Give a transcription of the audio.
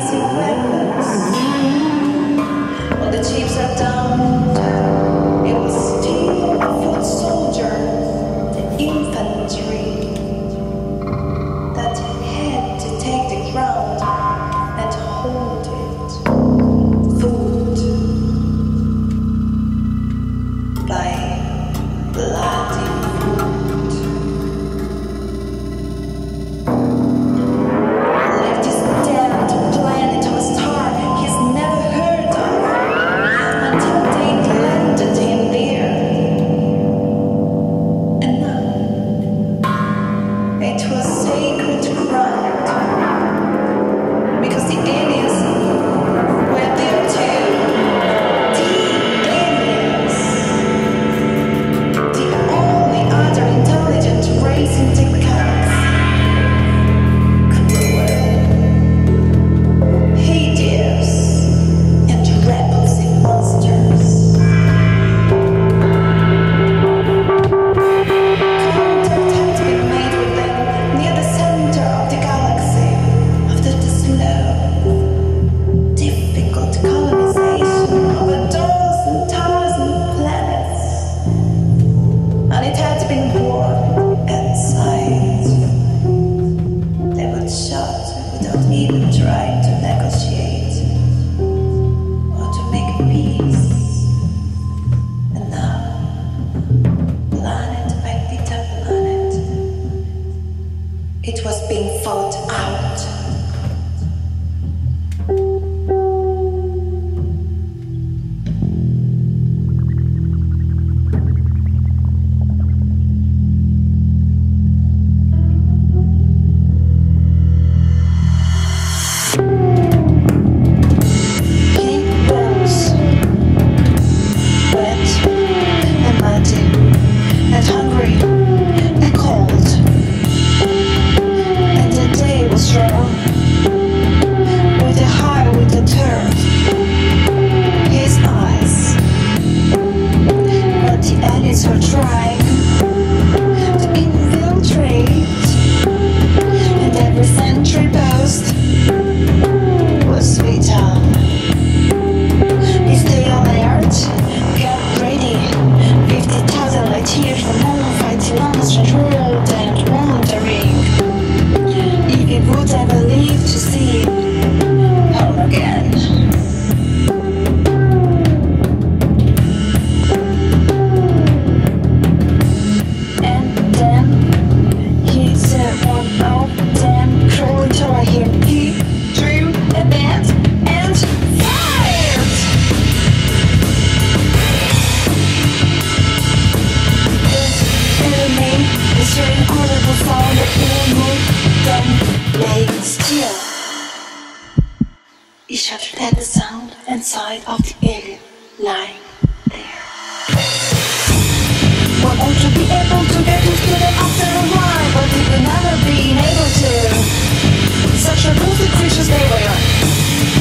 using weapons. When the chiefs are down, it was still a foot soldier, the infantry, that had to take the ground and hold it. Food by bloody food. Like this damned planet or star he's never heard of, until they landed him there. And now it was sacred ground, because the aliens were there too. The aliens, the only other intelligent race in the galaxy. Cruel, hideous, and repulsive monsters. Contact had been made with them near the center of the galaxy after the slow, difficult colonization of a dozen thousand planets, and it had been war at sight. They would shot without even trying to negotiate or to make peace. And now, planet by little planet, it was being fought out. Clean bones, wet and muddy, and hungry and cold. And the day was raw, with the high with the turf. His eyes, but the aliens were trying to infiltrate, and every sentry post was vital. Stay alert, get ready. 50,000 light years from moon, fighting monsters ruled and wandering. If it would ever live to see home again. And then he said one of them crawled toward him. He drew a bat and fired. This enemy is hearing horrible sound that will make them lay still. He shuddered at the sound and sight of the alien lying there. One ought to be able to get used to them after a while, but they will never be able to. Such repulsive creatures they were.